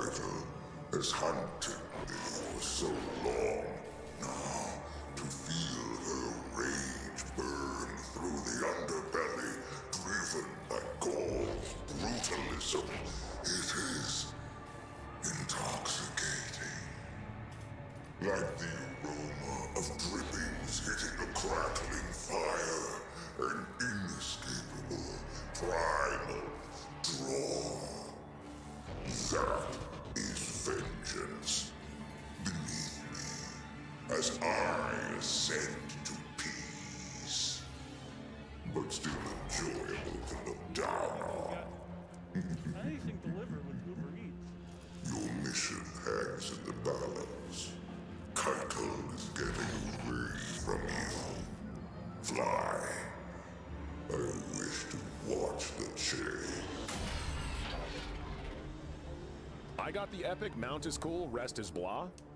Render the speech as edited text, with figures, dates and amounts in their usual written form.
battle has hunted me for so long. Now, to feel her rage burn through the underbelly, driven by Gaul's brutalism, it is intoxicating. Like the aroma of drippings hitting a crackling fire, an inescapable, primal draw. That is vengeance. Beneath me, as I ascend to peace. But still enjoyable to look down on. Anything delivered with Uber Eats. Your mission hangs in the balance. Keitel is getting away from you. Fly. I wish to watch the change. I got the epic Mount is cool, rest is blah.